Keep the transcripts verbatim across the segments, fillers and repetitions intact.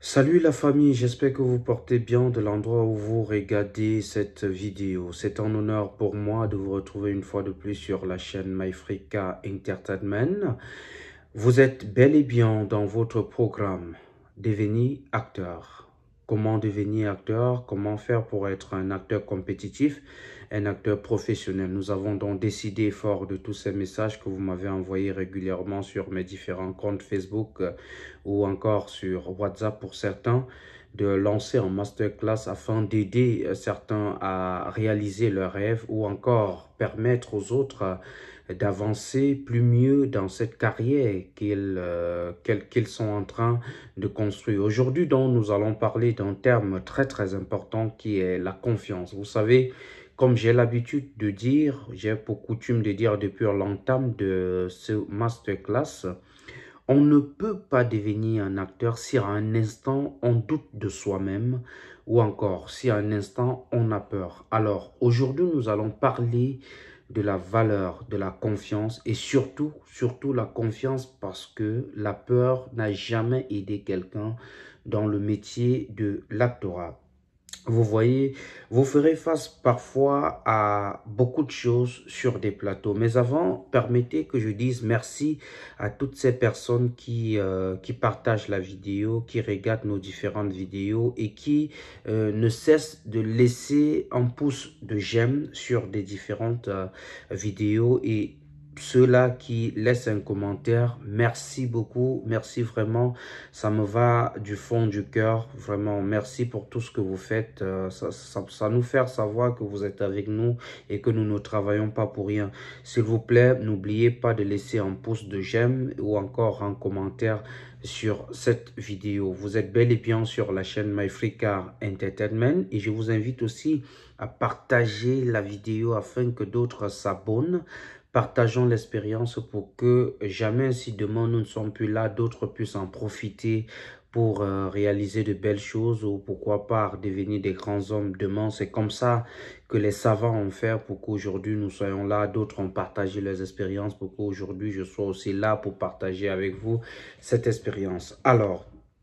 Salut la famille, j'espère que vous portez bien de l'endroit où vous regardez cette vidéo. C'est un honneur pour moi de vous retrouver une fois de plus sur la chaîne MyFrica Entertainment. Vous êtes bel et bien dans votre programme Devenir acteur. Comment devenir acteur? Comment faire pour être un acteur compétitif, un acteur professionnel? Nous avons donc décidé, fort de tous ces messages que vous m'avez envoyés régulièrement sur mes différents comptes Facebook euh, ou encore sur WhatsApp pour certains, de lancer un masterclass afin d'aider euh, certains à réaliser leurs rêves ou encore permettre aux autres euh, d'avancer plus mieux dans cette carrière qu'ils euh, qu'ils qu'ils sont en train de construire. Aujourd'hui, donc, nous allons parler d'un terme très très important qui est la confiance. Vous savez, comme j'ai l'habitude de dire, j'ai pour coutume de dire depuis l'entame de ce masterclass, on ne peut pas devenir un acteur si à un instant on doute de soi-même ou encore si à un instant on a peur. Alors aujourd'hui nous allons parler de la valeur de la confiance et surtout, surtout la confiance parce que la peur n'a jamais aidé quelqu'un dans le métier de l'actorat. Vous voyez, vous ferez face parfois à beaucoup de choses sur des plateaux. Mais avant, permettez que je dise merci à toutes ces personnes qui, euh, qui partagent la vidéo, qui regardent nos différentes vidéos et qui euh, ne cessent de laisser un pouce de j'aime sur des différentes euh, vidéos. Et ceux-là qui laissent un commentaire, merci beaucoup, merci vraiment, ça me va du fond du cœur, vraiment, merci pour tout ce que vous faites, euh, ça, ça, ça nous fait savoir que vous êtes avec nous et que nous ne travaillons pas pour rien. S'il vous plaît, n'oubliez pas de laisser un pouce de j'aime ou encore un commentaire sur cette vidéo. Vous êtes bel et bien sur la chaîne MyFrica Entertainment et je vous invite aussi à partager la vidéo afin que d'autres s'abonnent. Partageons l'expérience pour que jamais, si demain nous ne sommes plus là, d'autres puissent en profiter pour euh, réaliser de belles choses ou pourquoi pas devenir des grands hommes demain. C'est comme ça que les savants ont fait pour qu'aujourd'hui nous soyons là. D'autres ont partagé leurs expériences pour qu'aujourd'hui je sois aussi là pour partager avec vous cette expérience. Alors,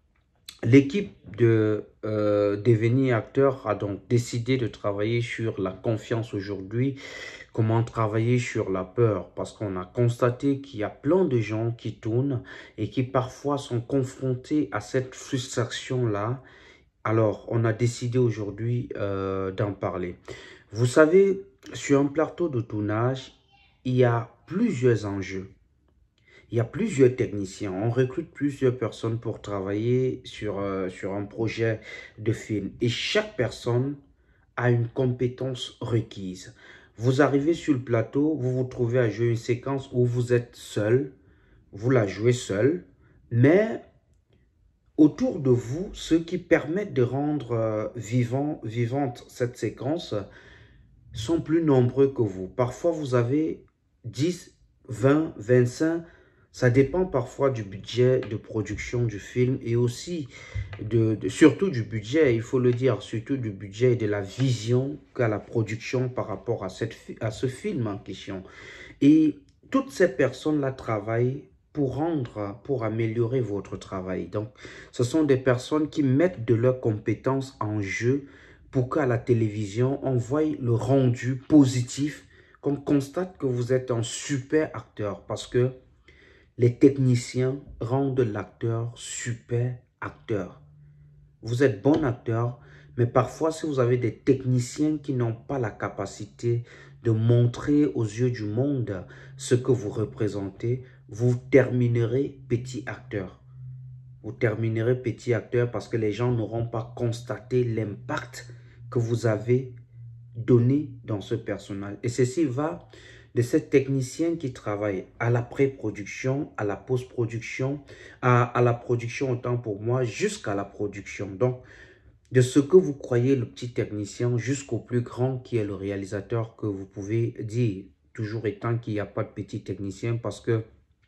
l'équipe de euh, devenir acteur a donc décidé de travailler sur la confiance aujourd'hui. Comment travailler sur la peur? Parce qu'on a constaté qu'il y a plein de gens qui tournent et qui parfois sont confrontés à cette frustration-là. Alors, on a décidé aujourd'hui euh, d'en parler. Vous savez, sur un plateau de tournage, il y a plusieurs enjeux. Il y a plusieurs techniciens. On recrute plusieurs personnes pour travailler sur, euh, sur un projet de film. Et chaque personne a une compétence requise. Vous arrivez sur le plateau, vous vous trouvez à jouer une séquence où vous êtes seul. Vous la jouez seul. Mais autour de vous, ceux qui permettent de rendre euh, vivant, vivante cette séquence sont plus nombreux que vous. Parfois, vous avez dix, vingt, vingt-cinq. Ça dépend parfois du budget de production du film et aussi, de, de, surtout du budget, il faut le dire, surtout du budget et de la vision qu'a la production par rapport à, cette, à ce film en question. Et toutes ces personnes-là travaillent pour rendre, pour améliorer votre travail. Donc, ce sont des personnes qui mettent de leurs compétences en jeu pour qu'à la télévision, on voie le rendu positif, qu'on constate que vous êtes un super acteur parce que les techniciens rendent l'acteur super acteur. Vous êtes bon acteur, mais parfois si vous avez des techniciens qui n'ont pas la capacité de montrer aux yeux du monde ce que vous représentez, vous terminerez petit acteur. Vous terminerez petit acteur parce que les gens n'auront pas constaté l'impact que vous avez donné dans ce personnage. Et ceci va de ces techniciens qui travaillent à la pré-production, à la post-production, à, à la production autant pour moi, jusqu'à la production. Donc, de ce que vous croyez le petit technicien jusqu'au plus grand qui est le réalisateur que vous pouvez dire, toujours étant qu'il n'y a pas de petit technicien parce que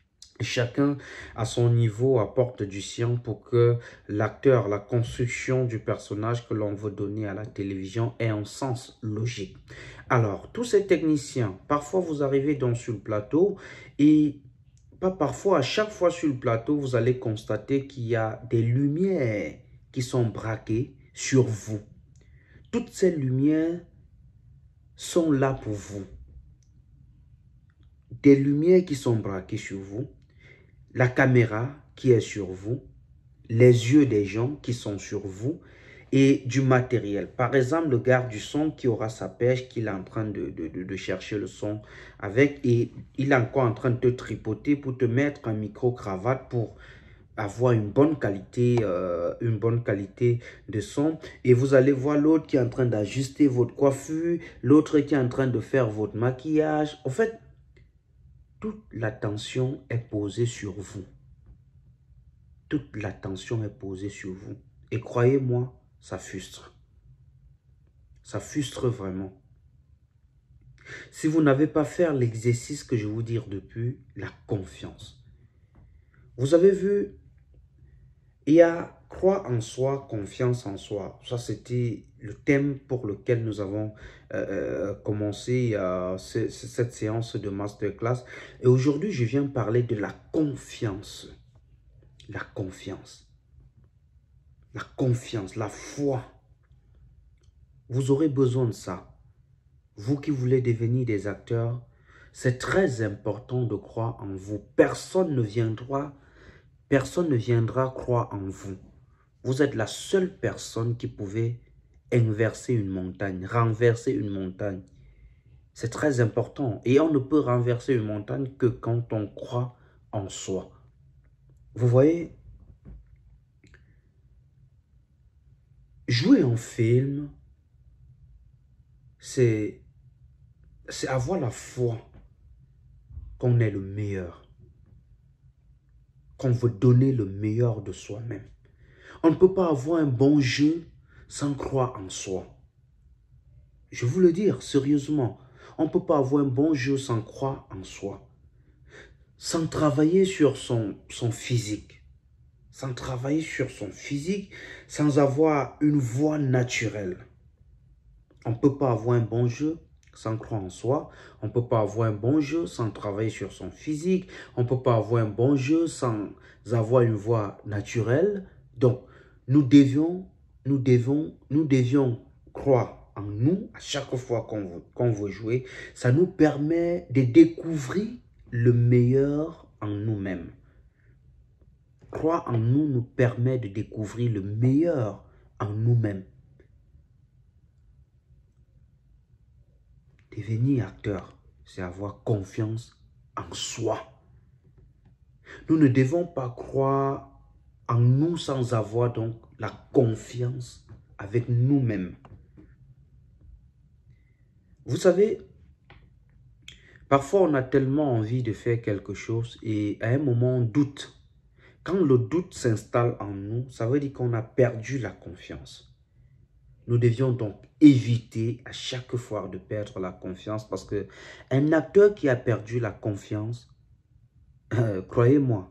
chacun à son niveau apporte du sien pour que l'acteur, la construction du personnage que l'on veut donner à la télévision ait un sens logique. Alors, tous ces techniciens, parfois vous arrivez donc sur le plateau et pas parfois, à chaque fois sur le plateau, vous allez constater qu'il y a des lumières qui sont braquées sur vous. Toutes ces lumières sont là pour vous. Des lumières qui sont braquées sur vous, la caméra qui est sur vous, les yeux des gens qui sont sur vous et du matériel. Par exemple, le garde du son qui aura sa pêche, qu'il est en train de, de, de, de chercher le son avec et il est encore en train de te tripoter pour te mettre un micro-cravate pour avoir une bonne qualité, euh, une bonne qualité de son. Et vous allez voir l'autre qui est en train d'ajuster votre coiffure, l'autre qui est en train de faire votre maquillage. En fait, toute l'attention est posée sur vous. Toute l'attention est posée sur vous. Et croyez-moi, ça frustre. Ça frustre vraiment. Si vous n'avez pas fait l'exercice que je vous dis depuis, la confiance. Vous avez vu, il y a croire en soi, confiance en soi. Ça, c'était le thème pour lequel nous avons euh, commencé euh, ce, cette séance de masterclass. Et aujourd'hui, je viens parler de la confiance. La confiance. La confiance, la foi. Vous aurez besoin de ça. Vous qui voulez devenir des acteurs, c'est très important de croire en vous. Personne ne viendra, personne ne viendra croire en vous. Vous êtes la seule personne qui pouvait inverser une montagne, renverser une montagne. C'est très important. Et on ne peut renverser une montagne que quand on croit en soi. Vous voyez, jouer en film, c'est c'est avoir la foi qu'on est le meilleur, qu'on veut donner le meilleur de soi-même. On ne peut pas avoir un bon jeu sans croire en soi. Je vous le dis sérieusement, on ne peut pas avoir un bon jeu sans croire en soi. Sans travailler sur son, son physique. Sans travailler sur son physique, sans avoir une voix naturelle. On ne peut pas avoir un bon jeu sans croire en soi. On ne peut pas avoir un bon jeu sans travailler sur son physique. On ne peut pas avoir un bon jeu sans avoir une voix naturelle. Donc, nous devions, nous devons, nous devions croire en nous à chaque fois qu'on veut, qu'on veut jouer. Ça nous permet de découvrir le meilleur en nous-mêmes. Croire en nous nous permet de découvrir le meilleur en nous-mêmes. Devenir acteur, c'est avoir confiance en soi. Nous ne devons pas croire en nous sans avoir donc la confiance avec nous-mêmes. Vous savez, parfois on a tellement envie de faire quelque chose et à un moment on doute. Quand le doute s'installe en nous, ça veut dire qu'on a perdu la confiance. Nous devions donc éviter à chaque fois de perdre la confiance parce que un acteur qui a perdu la confiance, euh, croyez-moi,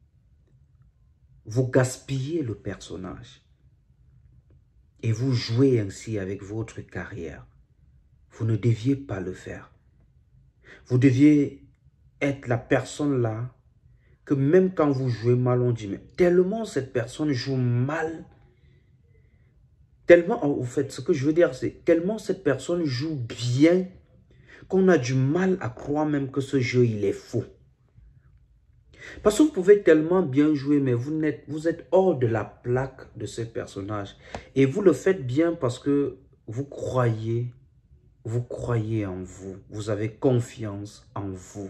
vous gaspillez le personnage et vous jouez ainsi avec votre carrière. Vous ne deviez pas le faire. Vous deviez être la personne là que même quand vous jouez mal, on dit mais tellement cette personne joue mal. Tellement, en fait, ce que je veux dire, c'est tellement cette personne joue bien qu'on a du mal à croire même que ce jeu, il est faux. Parce que vous pouvez tellement bien jouer, mais vous n'êtes, vous êtes hors de la plaque de ce personnage. Et vous le faites bien parce que vous croyez, vous croyez en vous. Vous avez confiance en vous.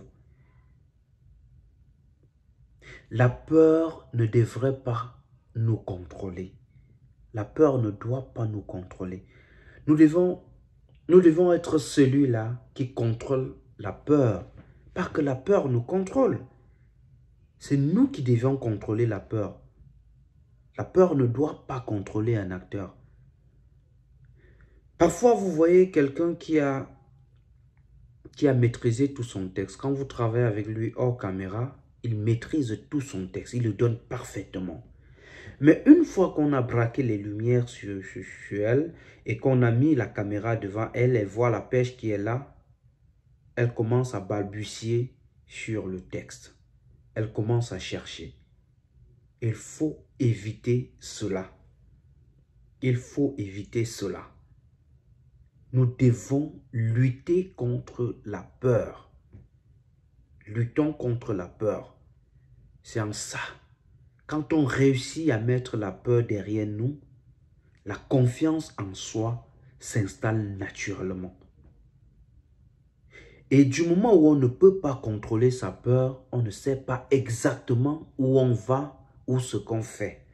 La peur ne devrait pas nous contrôler. La peur ne doit pas nous contrôler. Nous devons, nous devons être celui-là qui contrôle la peur. Pas que la peur nous contrôle. C'est nous qui devions contrôler la peur. La peur ne doit pas contrôler un acteur. Parfois, vous voyez quelqu'un qui a, qui a maîtrisé tout son texte. Quand vous travaillez avec lui hors caméra, il maîtrise tout son texte. Il le donne parfaitement. Mais une fois qu'on a braqué les lumières sur, sur, sur elle et qu'on a mis la caméra devant elle, elle voit la pêche qui est là, elle commence à balbutier sur le texte. Elle commence à chercher. Il faut éviter cela. Il faut éviter cela. Nous devons lutter contre la peur. Luttons contre la peur. C'est en ça. Quand on réussit à mettre la peur derrière nous, la confiance en soi s'installe naturellement. Et du moment où on ne peut pas contrôler sa peur, on ne sait pas exactement où on va ou ce qu'on fait.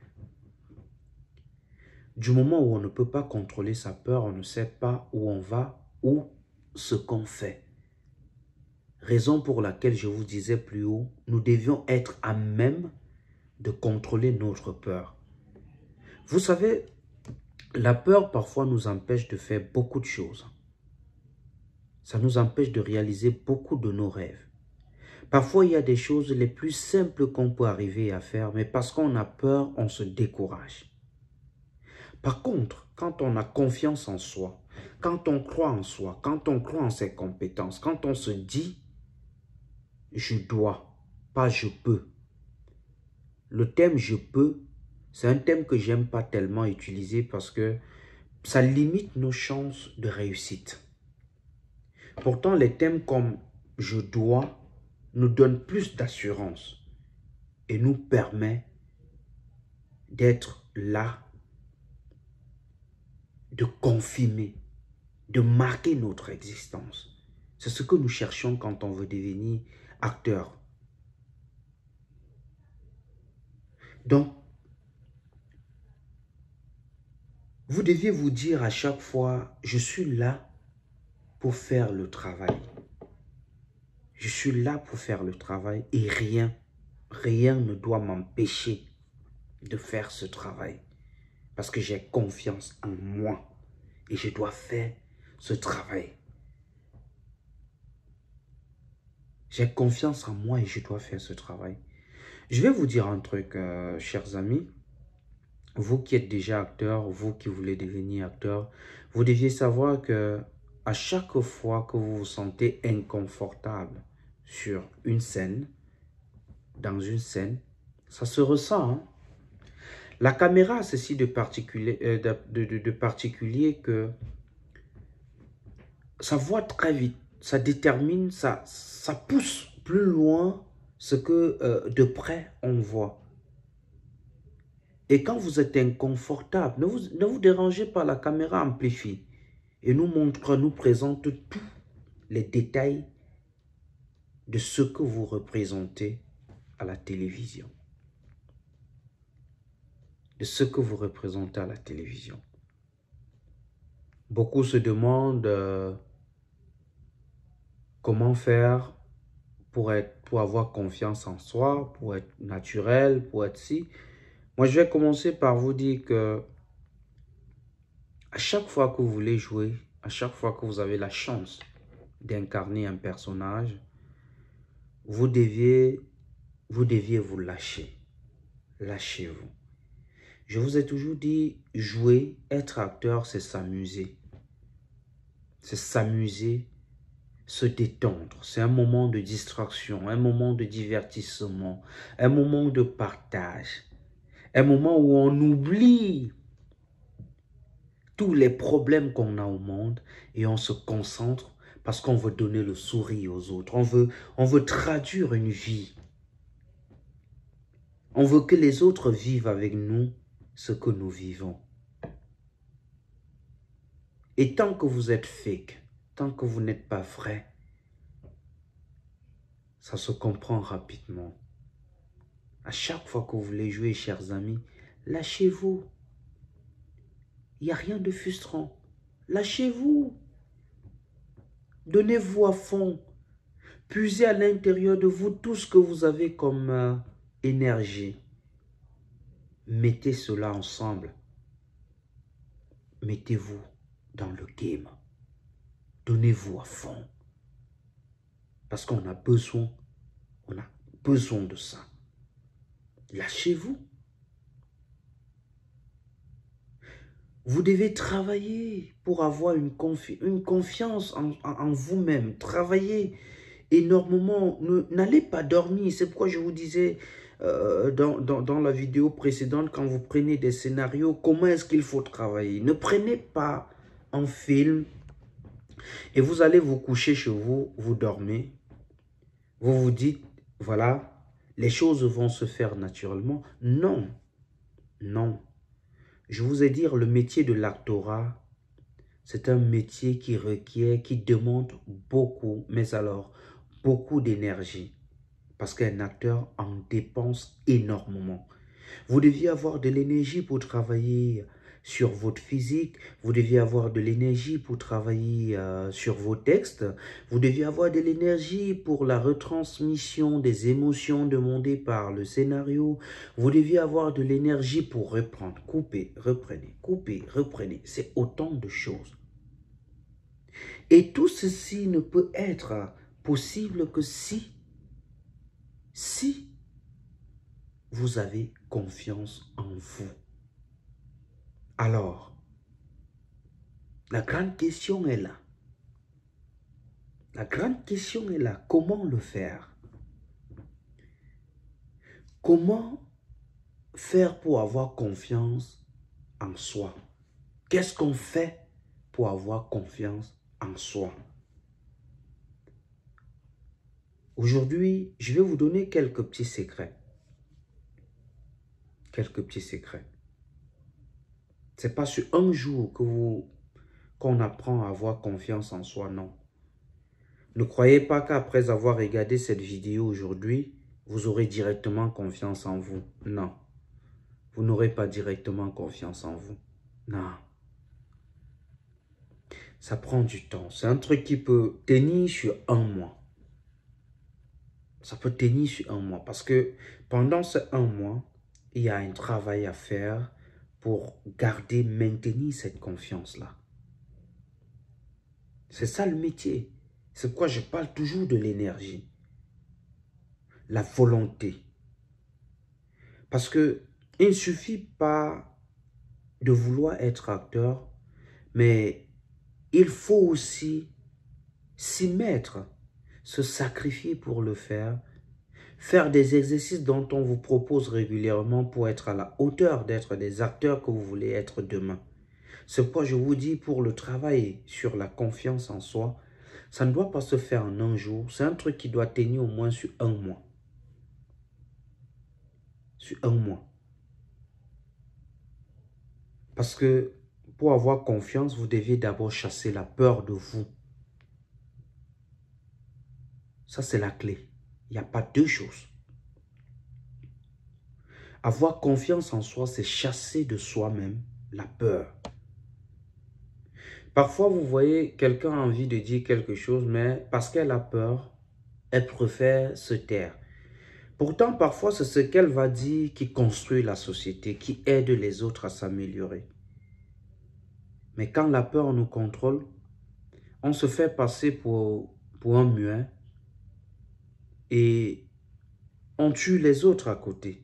Du moment où on ne peut pas contrôler sa peur, on ne sait pas où on va ou ce qu'on fait. Raison pour laquelle je vous disais plus haut, nous devions être à même de contrôler notre peur. Vous savez, la peur parfois nous empêche de faire beaucoup de choses. Ça nous empêche de réaliser beaucoup de nos rêves. Parfois, il y a des choses les plus simples qu'on peut arriver à faire, mais parce qu'on a peur, on se décourage. Par contre, quand on a confiance en soi, quand on croit en soi, quand on croit en ses compétences, quand on se dit « je dois », pas « je peux ». Le thème « je peux », c'est un thème que j'aime pas tellement utiliser parce que ça limite nos chances de réussite. Pourtant, les thèmes comme « je dois » nous donnent plus d'assurance et nous permet d'être là, de confirmer, de marquer notre existence. C'est ce que nous cherchons quand on veut devenir acteur. Donc, vous deviez vous dire à chaque fois, je suis là pour faire le travail. Je suis là pour faire le travail et rien, rien ne doit m'empêcher de faire ce travail. Parce que j'ai confiance en moi et je dois faire ce travail. J'ai confiance en moi et je dois faire ce travail. Je vais vous dire un truc, euh, chers amis. Vous qui êtes déjà acteur, vous qui voulez devenir acteur, vous deviez savoir que à chaque fois que vous vous sentez inconfortable sur une scène, dans une scène, ça se ressent. Hein? La caméra a ceci de particulier, euh, de, de, de particulier que ça voit très vite, ça détermine, ça, ça pousse plus loin ce que euh, de près on voit. Et quand vous êtes inconfortable, ne vous, ne vous dérangez pas, la caméra amplifie et nous montre, nous présente tous les détails de ce que vous représentez à la télévision. De ce que vous représentez à la télévision. Beaucoup se demandent euh, comment faire pour, être, pour avoir confiance en soi, pour être naturel, pour être si. Moi, je vais commencer par vous dire que à chaque fois que vous voulez jouer, à chaque fois que vous avez la chance d'incarner un personnage, vous deviez, vous deviez vous lâcher. Lâchez-vous. Je vous ai toujours dit, jouer, être acteur, c'est s'amuser. C'est s'amuser, se détendre. C'est un moment de distraction, un moment de divertissement, un moment de partage. Un moment où on oublie tous les problèmes qu'on a au monde et on se concentre parce qu'on veut donner le sourire aux autres. On veut, on veut traduire une vie. On veut que les autres vivent avec nous ce que nous vivons. Et tant que vous êtes fake, tant que vous n'êtes pas vrai, ça se comprend rapidement. À chaque fois que vous voulez jouer, chers amis, lâchez-vous. Il n'y a rien de frustrant. Lâchez-vous. Donnez-vous à fond. Puisez à l'intérieur de vous tout ce que vous avez comme euh, énergie. Mettez cela ensemble. Mettez-vous dans le game. Donnez-vous à fond. Parce qu'on a besoin, on a besoin de ça. Lâchez-vous. Vous devez travailler pour avoir une, confi une confiance en, en, en vous-même. Travaillez énormément. N'allez pas dormir. C'est pourquoi je vous disais, euh, dans, dans, dans la vidéo précédente, quand vous prenez des scénarios, comment est-ce qu'il faut travailler. Ne prenez pas un film et vous allez vous coucher chez vous, vous dormez. Vous vous dites, voilà, les choses vont se faire naturellement. Non, non. Je vous ai dit, le métier de l'actorat, c'est un métier qui requiert, qui demande beaucoup, mais alors, beaucoup d'énergie. Parce qu'un acteur en dépense énormément. Vous deviez avoir de l'énergie pour travailler sur votre physique, vous deviez avoir de l'énergie pour travailler euh, sur vos textes, vous deviez avoir de l'énergie pour la retransmission des émotions demandées par le scénario, vous deviez avoir de l'énergie pour reprendre, couper, reprenez, couper, reprenez. C'est autant de choses. Et tout ceci ne peut être possible que si, si vous avez confiance en vous. Alors, la grande question est là. La grande question est là. Comment le faire? Comment faire pour avoir confiance en soi? Qu'est-ce qu'on fait pour avoir confiance en soi? Aujourd'hui, je vais vous donner quelques petits secrets. Quelques petits secrets. Ce n'est pas sur un jour que vous, qu'on apprend à avoir confiance en soi, non. Ne croyez pas qu'après avoir regardé cette vidéo aujourd'hui, vous aurez directement confiance en vous. Non. Vous n'aurez pas directement confiance en vous. Non. Ça prend du temps. C'est un truc qui peut tenir sur un mois. Ça peut tenir sur un mois. Parce que pendant ce un mois, il y a un travail à faire pour garder, maintenir cette confiance-là. C'est ça le métier. C'est pourquoi je parle toujours de l'énergie. La volonté. Parce que il ne suffit pas de vouloir être acteur, mais il faut aussi s'y mettre, se sacrifier pour le faire, faire des exercices dont on vous propose régulièrement pour être à la hauteur d'être des acteurs que vous voulez être demain. C'est pourquoi je vous dis, pour le travail sur la confiance en soi, ça ne doit pas se faire en un jour. C'est un truc qui doit tenir au moins sur un mois. Sur un mois. Parce que pour avoir confiance, vous deviez d'abord chasser la peur de vous. Ça, c'est la clé. Il n'y a pas deux choses. Avoir confiance en soi, c'est chasser de soi-même la peur. Parfois, vous voyez, quelqu'un a envie de dire quelque chose, mais parce qu'elle a peur, elle préfère se taire. Pourtant, parfois, c'est ce qu'elle va dire qui construit la société, qui aide les autres à s'améliorer. Mais quand la peur nous contrôle, on se fait passer pour, pour un muet et on tue les autres à côté.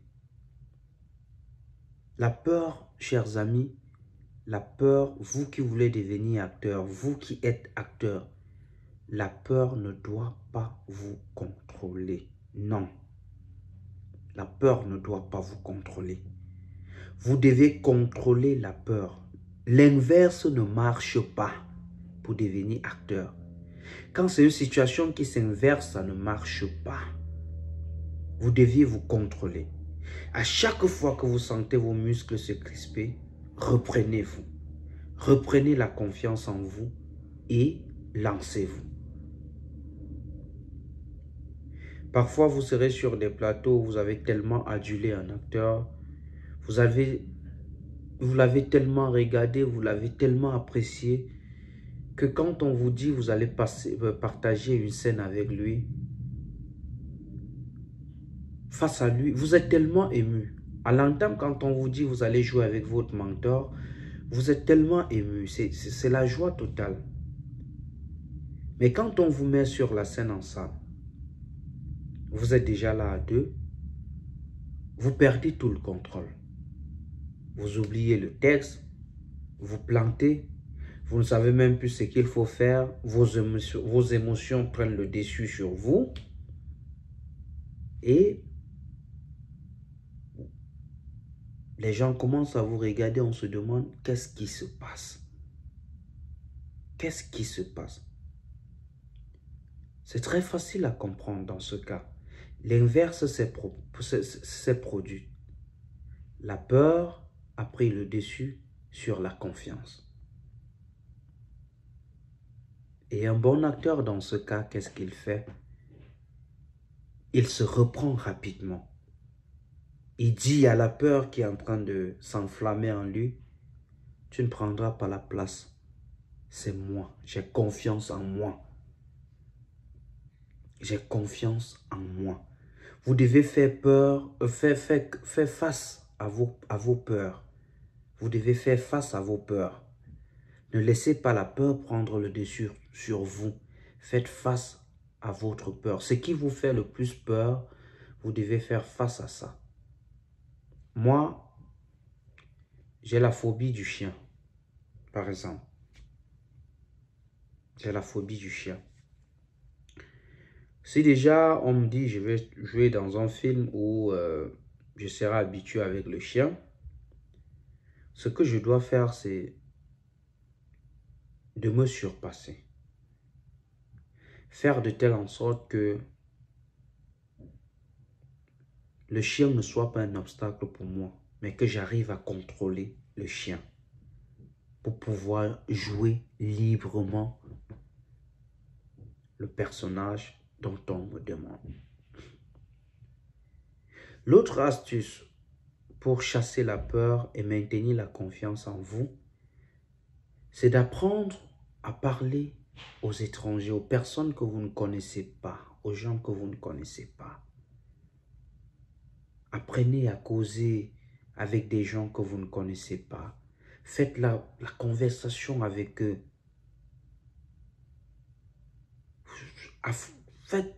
La peur, chers amis, la peur, vous qui voulez devenir acteur, vous qui êtes acteur, la peur ne doit pas vous contrôler. Non. La peur ne doit pas vous contrôler. Vous devez contrôler la peur. L'inverse ne marche pas pour devenir acteur. Quand c'est une situation qui s'inverse, ça ne marche pas. Vous deviez vous contrôler. À chaque fois que vous sentez vos muscles se crisper, reprenez-vous. Reprenez la confiance en vous et lancez-vous. Parfois, vous serez sur des plateaux où vous avez tellement adulé un acteur, vous avez, vous l'avez tellement regardé, vous l'avez tellement apprécié, que quand on vous dit vous allez passer, partager une scène avec lui, face à lui, vous êtes tellement ému. À l'entame, quand on vous dit vous allez jouer avec votre mentor, vous êtes tellement ému. C'est la joie totale. Mais quand on vous met sur la scène ensemble, vous êtes déjà là à deux, vous perdez tout le contrôle. Vous oubliez le texte, vous plantez, vous ne savez même plus ce qu'il faut faire, vos émotions, vos émotions prennent le dessus sur vous et les gens commencent à vous regarder, on se demande qu'est-ce qui se passe? Qu'est-ce qui se passe? C'est très facile à comprendre dans ce cas. L'inverse s'est pro produit. La peur a pris le dessus sur la confiance. Et un bon acteur dans ce cas, qu'est-ce qu'il fait? Il se reprend rapidement. Il dit à la peur qui est en train de s'enflammer en lui, « Tu ne prendras pas la place. C'est moi. J'ai confiance en moi. J'ai confiance en moi. » Vous devez faire peur, euh, faire, faire, faire face à vos, à vos peurs. Vous devez faire face à vos peurs. Ne laissez pas la peur prendre le dessus sur vous. Faites face à votre peur. Ce qui vous fait le plus peur, vous devez faire face à ça. Moi, j'ai la phobie du chien, par exemple. J'ai la phobie du chien. Si déjà on me dit je vais jouer dans un film où euh, je serai habitué avec le chien, ce que je dois faire, c'est de me surpasser. Faire de telle en sorte que le chien ne soit pas un obstacle pour moi, mais que j'arrive à contrôler le chien pour pouvoir jouer librement le personnage dont on me demande. L'autre astuce pour chasser la peur et maintenir la confiance en vous, c'est d'apprendre à parler aux étrangers, aux personnes que vous ne connaissez pas, aux gens que vous ne connaissez pas. Apprenez à causer avec des gens que vous ne connaissez pas. Faites la, la conversation avec eux. Faites.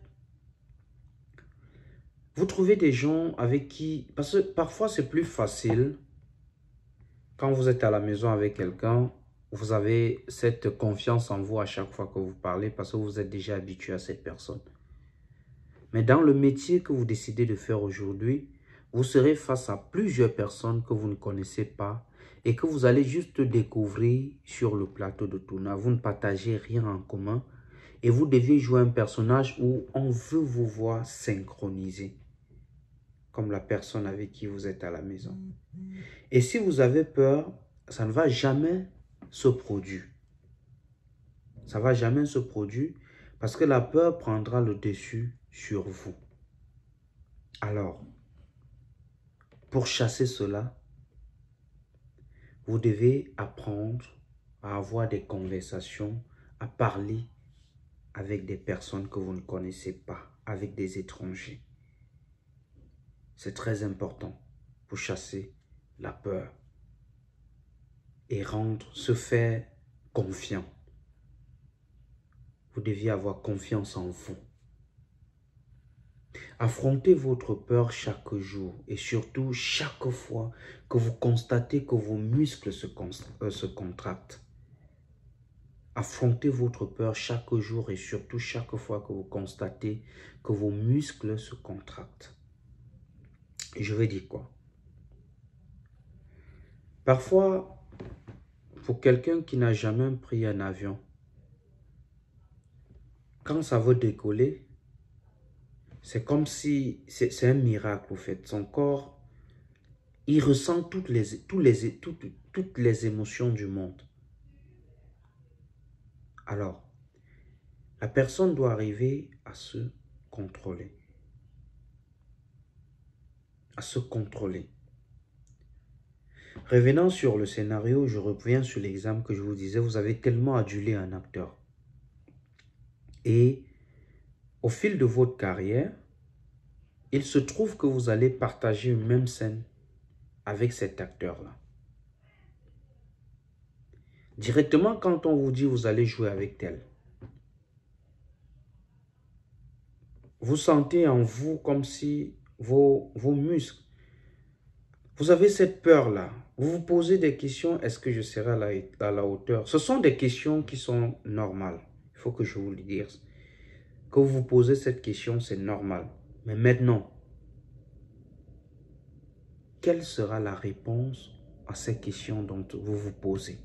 Vous trouvez des gens avec qui... Parce que parfois c'est plus facile quand vous êtes à la maison avec quelqu'un. Vous avez cette confiance en vous à chaque fois que vous parlez parce que vous êtes déjà habitué à cette personne. Mais dans le métier que vous décidez de faire aujourd'hui, vous serez face à plusieurs personnes que vous ne connaissez pas et que vous allez juste découvrir sur le plateau de tournage. Vous ne partagez rien en commun et vous devez jouer un personnage où on veut vous voir synchronisé, comme la personne avec qui vous êtes à la maison. Et si vous avez peur, ça ne va jamais se produire. Ça ne va jamais se produire parce que la peur prendra le dessus sur vous. Alors, pour chasser cela, vous devez apprendre à avoir des conversations, à parler avec des personnes que vous ne connaissez pas, avec des étrangers. C'est très important pour chasser la peur et rendre, se faire confiant. Vous deviez avoir confiance en vous. Affrontez votre peur chaque jour et surtout chaque fois que vous constatez que vos muscles se, euh, se contractent. Affrontez votre peur chaque jour et surtout chaque fois que vous constatez que vos muscles se contractent. Et je veux dire quoi? Parfois, pour quelqu'un qui n'a jamais pris un avion, quand ça veut décoller, c'est comme si, c'est un miracle au fait. Son corps, il ressent toutes les, tous les, toutes, toutes les émotions du monde. Alors, la personne doit arriver à se contrôler. À se contrôler. Revenant sur le scénario, je reviens sur l'exemple que je vous disais. Vous avez tellement adulé un acteur. Et au fil de votre carrière, il se trouve que vous allez partager une même scène avec cet acteur-là. Directement, quand on vous dit vous allez jouer avec tel, vous sentez en vous comme si vos, vos muscles, vous avez cette peur-là. Vous vous posez des questions, est-ce que je serai à la, à la hauteur? Ce sont des questions qui sont normales. Il faut que je vous le dise. Que vous vous posez cette question, c'est normal. Mais maintenant, quelle sera la réponse à ces questions dont vous vous posez?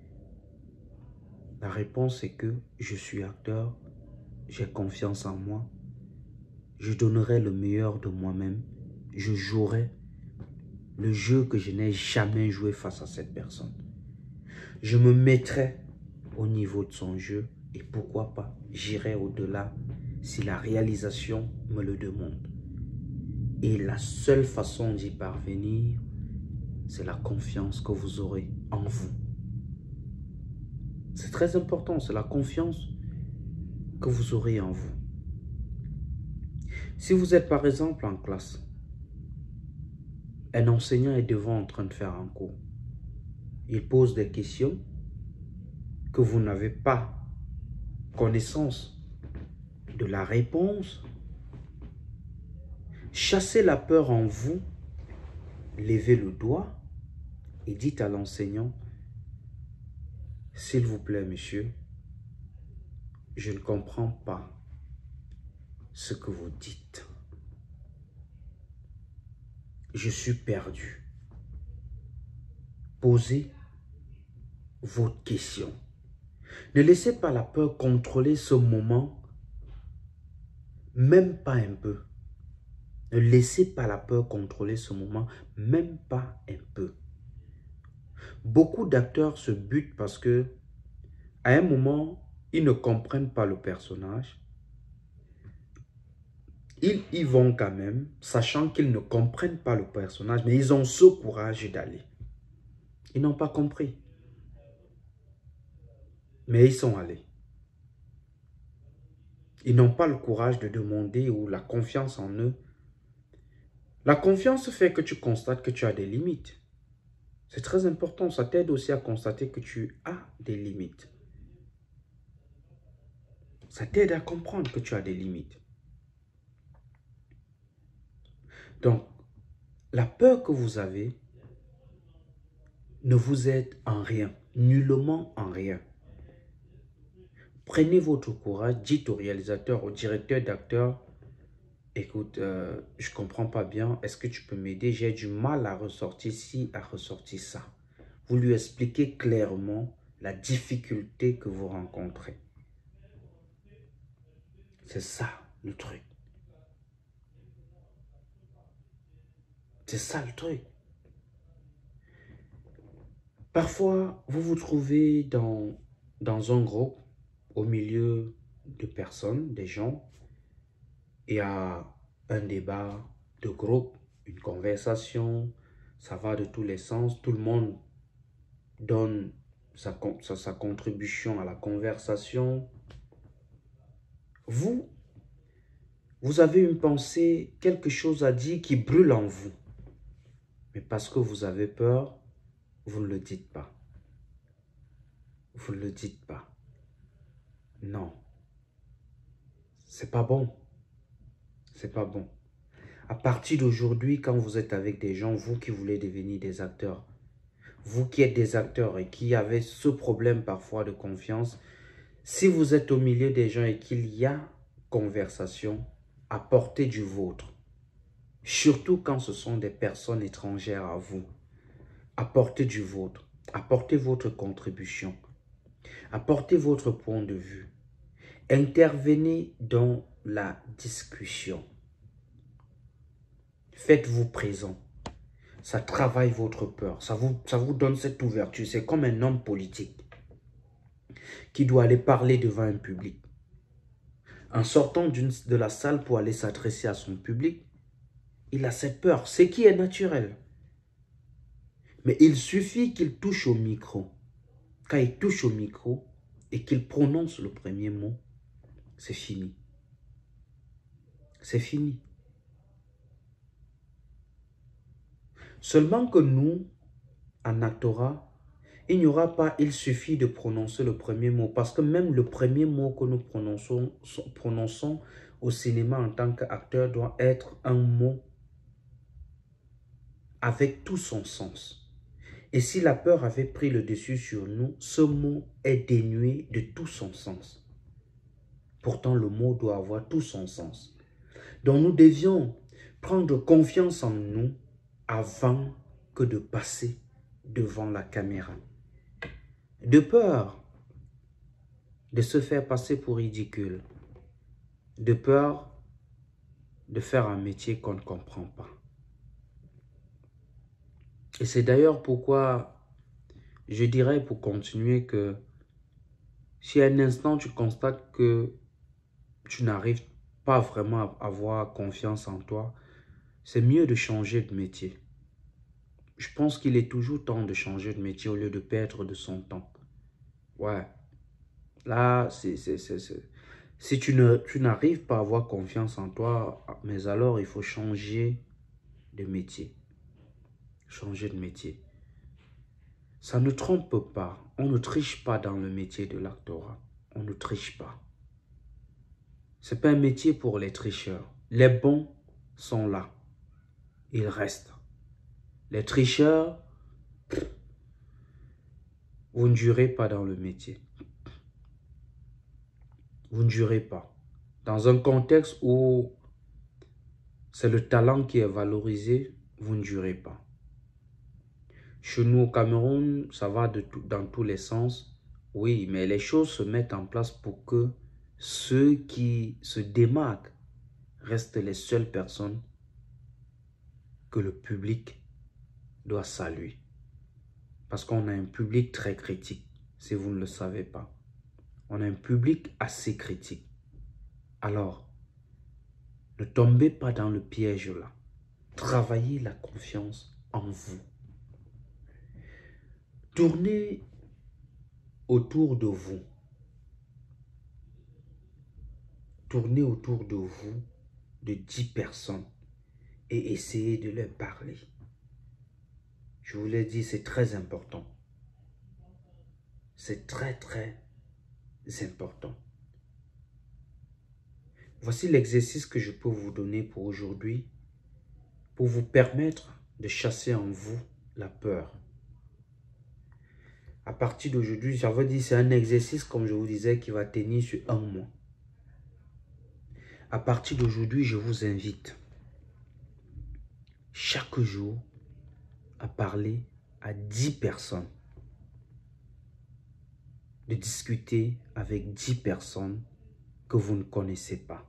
La réponse est que je suis acteur, j'ai confiance en moi, je donnerai le meilleur de moi-même, je jouerai le jeu que je n'ai jamais joué face à cette personne. Je me mettrai au niveau de son jeu et pourquoi pas, j'irai au-delà si la réalisation me le demande. Et la seule façon d'y parvenir, c'est la confiance que vous aurez en vous. C'est très important, c'est la confiance que vous aurez en vous. Si vous êtes par exemple en classe, un enseignant est devant en train de faire un cours. Il pose des questions que vous n'avez pas connaissance de la réponse. Chassez la peur en vous, levez le doigt et dites à l'enseignant, s'il vous plaît, monsieur, je ne comprends pas ce que vous dites. Je suis perdu. Posez votre question. Ne laissez pas la peur contrôler ce moment, même pas un peu. Ne laissez pas la peur contrôler ce moment, même pas un peu. Beaucoup d'acteurs se butent parce que, à un moment, ils ne comprennent pas le personnage. Ils y vont quand même, sachant qu'ils ne comprennent pas le personnage, mais ils ont ce courage d'aller. Ils n'ont pas compris. Mais ils sont allés. Ils n'ont pas le courage de demander ou la confiance en eux. La confiance fait que tu constates que tu as des limites. C'est très important. Ça t'aide aussi à constater que tu as des limites. Ça t'aide à comprendre que tu as des limites. Donc, la peur que vous avez ne vous aide en rien, nullement en rien. Prenez votre courage, dites au réalisateur, au directeur d'acteur, écoute, euh, je ne comprends pas bien, est-ce que tu peux m'aider? J'ai du mal à ressortir ci, à ressortir ça. Vous lui expliquez clairement la difficulté que vous rencontrez. C'est ça le truc. C'est ça le truc. Parfois, vous vous trouvez dans, dans un groupe, au milieu de personnes, des gens, il y a un débat de groupe, une conversation, ça va de tous les sens, tout le monde donne sa, sa, sa contribution à la conversation. Vous, vous avez une pensée, quelque chose à dire qui brûle en vous. Mais parce que vous avez peur, vous ne le dites pas. Vous ne le dites pas. Non. C'est pas bon. C'est pas bon. À partir d'aujourd'hui, quand vous êtes avec des gens, vous qui voulez devenir des acteurs, vous qui êtes des acteurs et qui avez ce problème parfois de confiance, si vous êtes au milieu des gens et qu'il y a conversation, apportez du vôtre. Surtout quand ce sont des personnes étrangères à vous. Apportez du vôtre. Apportez votre contribution. Apportez votre point de vue. Intervenez dans la discussion. Faites-vous présent. Ça travaille votre peur. Ça vous, ça vous donne cette ouverture. C'est comme un homme politique qui doit aller parler devant un public. En sortant de la salle pour aller s'adresser à son public, il a cette peur. C'est qui est naturel. Mais il suffit qu'il touche au micro. Quand il touche au micro et qu'il prononce le premier mot, c'est fini. C'est fini. Seulement que nous, en actorat, il n'y aura pas, il suffit de prononcer le premier mot. Parce que même le premier mot que nous prononçons, prononçons au cinéma en tant qu'acteur doit être un mot avec tout son sens. Et si la peur avait pris le dessus sur nous, ce mot est dénué de tout son sens. Pourtant, le mot doit avoir tout son sens. Donc, nous devions prendre confiance en nous avant que de passer devant la caméra. De peur de se faire passer pour ridicule. De peur de faire un métier qu'on ne comprend pas. Et c'est d'ailleurs pourquoi je dirais pour continuer que si à un instant tu constates que tu n'arrives pas vraiment à avoir confiance en toi, c'est mieux de changer de métier. Je pense qu'il est toujours temps de changer de métier au lieu de perdre de son temps. Ouais. Là, c'est, c'est, c'est, c'est. Si tu ne, tu n'arrives pas à avoir confiance en toi, mais alors il faut changer de métier. Changer de métier. Ça ne trompe pas. On ne triche pas dans le métier de l'actorat. On ne triche pas. Ce n'est pas un métier pour les tricheurs. Les bons sont là. Ils restent. Les tricheurs, vous ne durez pas dans le métier. Vous ne durez pas. Dans un contexte où c'est le talent qui est valorisé, vous ne durez pas. Chez nous au Cameroun, ça va de tout, dans tous les sens. Oui, mais les choses se mettent en place pour que ceux qui se démarquent restent les seules personnes que le public doit saluer. Parce qu'on a un public très critique, si vous ne le savez pas. On a un public assez critique. Alors, ne tombez pas dans le piège là. Travaillez la confiance en vous. Tournez autour de vous. Tournez autour de vous de dix personnes et essayez de leur parler. Je vous l'ai dit, c'est très important. C'est très, très important. Voici l'exercice que je peux vous donner pour aujourd'hui, pour vous permettre de chasser en vous la peur. À partir d'aujourd'hui, j'avais dit c'est un exercice, comme je vous disais, qui va tenir sur un mois. À partir d'aujourd'hui, je vous invite chaque jour à parler à dix personnes. De discuter avec dix personnes que vous ne connaissez pas.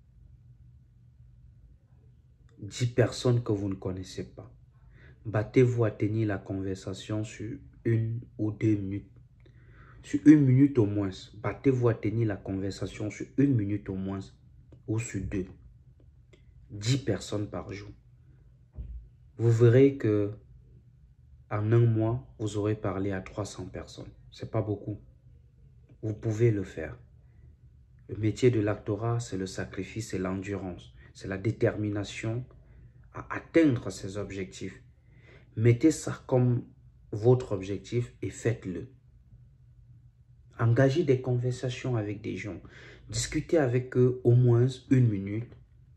dix personnes que vous ne connaissez pas. Battez-vous à tenir la conversation sur une ou deux minutes. Sur une minute au moins. Battez-vous à tenir la conversation sur une minute au moins. Ou sur deux. dix personnes par jour. Vous verrez que en un mois, vous aurez parlé à trois cents personnes. C'est pas beaucoup. Vous pouvez le faire. Le métier de l'actorat, c'est le sacrifice et l'endurance. C'est la détermination à atteindre ses objectifs. Mettez ça comme votre objectif et faites-le. Engagez des conversations avec des gens. Discutez avec eux au moins une minute.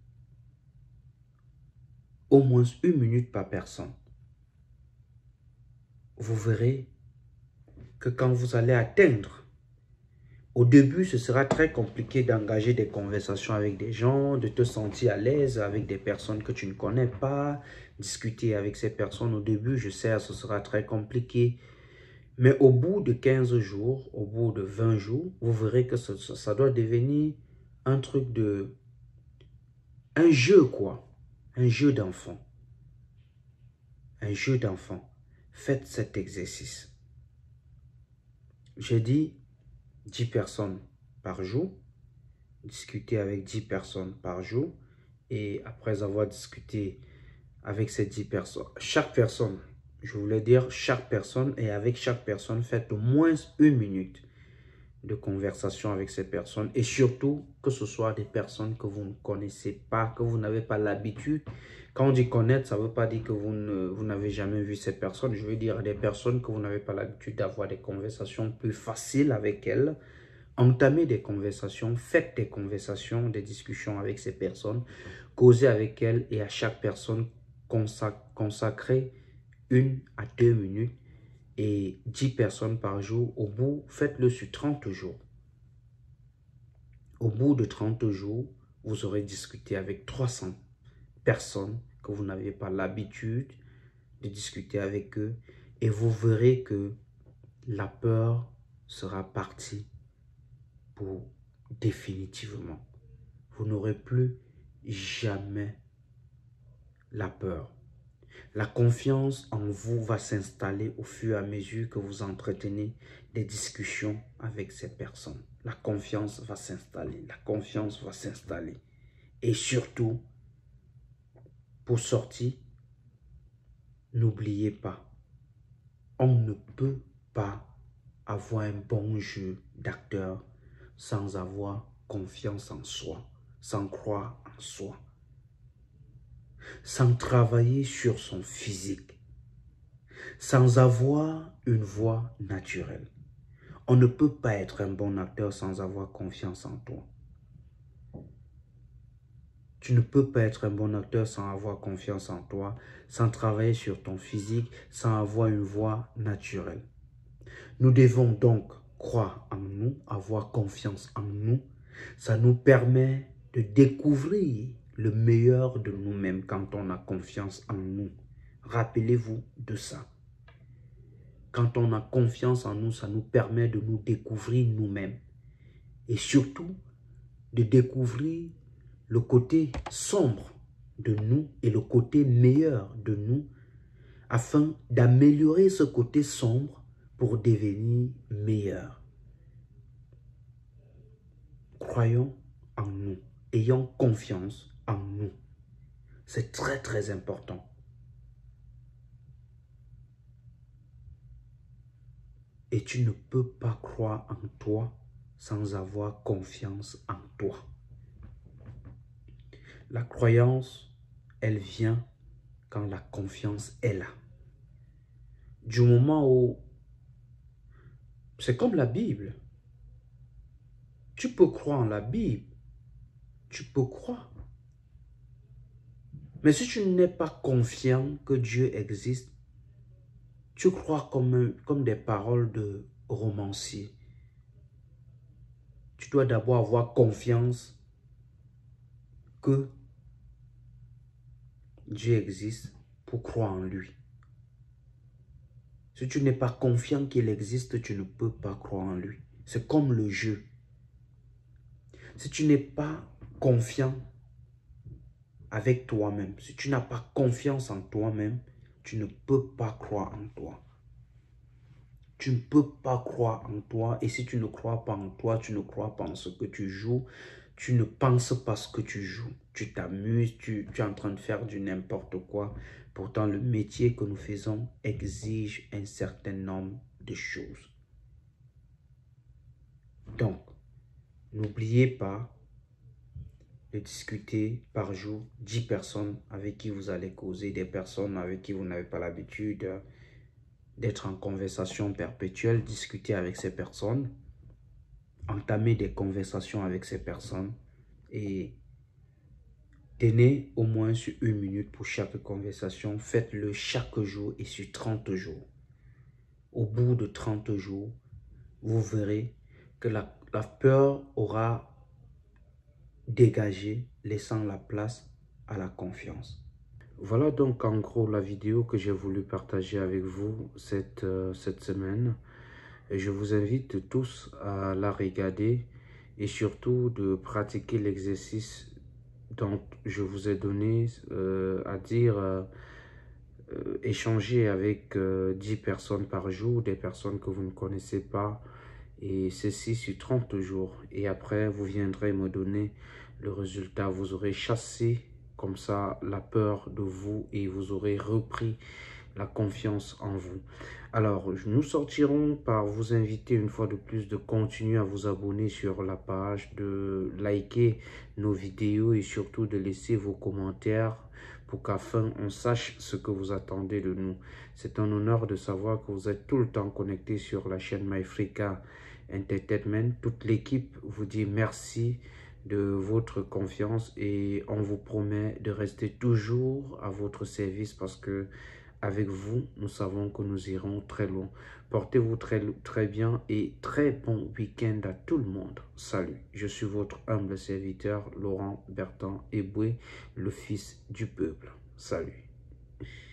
Au moins une minute par personne. Vous verrez que quand vous allez atteindre, au début, ce sera très compliqué d'engager des conversations avec des gens, de te sentir à l'aise avec des personnes que tu ne connais pas, discuter avec ces personnes. Au début, je sais, ce sera très compliqué. Mais au bout de quinze jours, au bout de vingt jours, vous verrez que ça, ça doit devenir un truc de... un jeu, quoi. Un jeu d'enfant. Un jeu d'enfant. Faites cet exercice. J'ai dit dix personnes par jour, discuter avec dix personnes par jour, et après avoir discuté avec ces dix personnes, chaque personne, je voulais dire chaque personne, et avec chaque personne, faites au moins une minute de conversation avec ces personnes, et surtout que ce soit des personnes que vous ne connaissez pas, que vous n'avez pas l'habitude. Quand on dit connaître, ça ne veut pas dire que vous ne, vous n'avez jamais vu ces personnes. Je veux dire des personnes que vous n'avez pas l'habitude d'avoir des conversations plus faciles avec elles. Entamez des conversations, faites des conversations, des discussions avec ces personnes, causez avec elles et à chaque personne consacrez une à deux minutes et dix personnes par jour. Au bout, faites-le sur trente jours. Au bout de trente jours, vous aurez discuté avec trois cents personnes que vous n'aviez pas l'habitude de discuter avec eux et vous verrez que la peur sera partie pour définitivement. Vous n'aurez plus jamais la peur. La confiance en vous va s'installer au fur et à mesure que vous entretenez des discussions avec ces personnes. La confiance va s'installer, la confiance va s'installer. Et surtout, pour sortir, n'oubliez pas, on ne peut pas avoir un bon jeu d'acteur sans avoir confiance en soi, sans croire en soi, sans travailler sur son physique, sans avoir une voix naturelle. On ne peut pas être un bon acteur sans avoir confiance en toi. Tu ne peux pas être un bon acteur sans avoir confiance en toi, sans travailler sur ton physique, sans avoir une voix naturelle. Nous devons donc croire en nous, avoir confiance en nous. Ça nous permet de découvrir le meilleur de nous-mêmes quand on a confiance en nous. Rappelez-vous de ça. Quand on a confiance en nous, ça nous permet de nous découvrir nous-mêmes. Et surtout, de découvrir le côté sombre de nous et le côté meilleur de nous, afin d'améliorer ce côté sombre pour devenir meilleur. Croyons en nous, ayons confiance en nous. C'est très très important. Et tu ne peux pas croire en toi sans avoir confiance en toi. La croyance, elle vient quand la confiance est là. Du moment où, c'est comme la Bible. Tu peux croire en la Bible, tu peux croire. Mais si tu n'es pas confiant que Dieu existe, tu crois comme, comme des paroles de romancier. Tu dois d'abord avoir confiance que Dieu existe pour croire en lui. Si tu n'es pas confiant qu'il existe, tu ne peux pas croire en lui. C'est comme le jeu. Si tu n'es pas confiant avec toi-même, si tu n'as pas confiance en toi-même, tu ne peux pas croire en toi. Tu ne peux pas croire en toi. Et si tu ne crois pas en toi, tu ne crois pas en ce que tu joues. Tu ne penses pas ce que tu joues. Tu t'amuses, tu, tu es en train de faire du n'importe quoi. Pourtant, le métier que nous faisons exige un certain nombre de choses. Donc, n'oubliez pas de discuter par jour dix personnes avec qui vous allez causer, des personnes avec qui vous n'avez pas l'habitude d'être en conversation perpétuelle. Discuter avec ces personnes, entamer des conversations avec ces personnes et tenez au moins sur une minute pour chaque conversation. Faites-le chaque jour et sur trente jours. Au bout de trente jours, vous verrez que la, la peur aura dégagé, laissant la place à la confiance. Voilà donc en gros la vidéo que j'ai voulu partager avec vous cette, euh, cette semaine. Et je vous invite tous à la regarder et surtout de pratiquer l'exercice dont je vous ai donné, euh, à dire euh, euh, échanger avec euh, dix personnes par jour, des personnes que vous ne connaissez pas, et ceci sur trente jours. Et après, vous viendrez me donner le résultat. Vous aurez chassé comme ça la peur de vous et vous aurez repris la confiance en vous. Alors, nous sortirons par vous inviter une fois de plus de continuer à vous abonner sur la page, de liker nos vidéos et surtout de laisser vos commentaires pour qu'afin on sache ce que vous attendez de nous. C'est un honneur de savoir que vous êtes tout le temps connectés sur la chaîne MyFrica Entertainment. Toute l'équipe vous dit merci de votre confiance et on vous promet de rester toujours à votre service parce que avec vous, nous savons que nous irons très loin. Portez-vous très, très bien et très bon week-end à tout le monde. Salut, je suis votre humble serviteur Laurent Bertrand Eboué, le fils du peuple. Salut.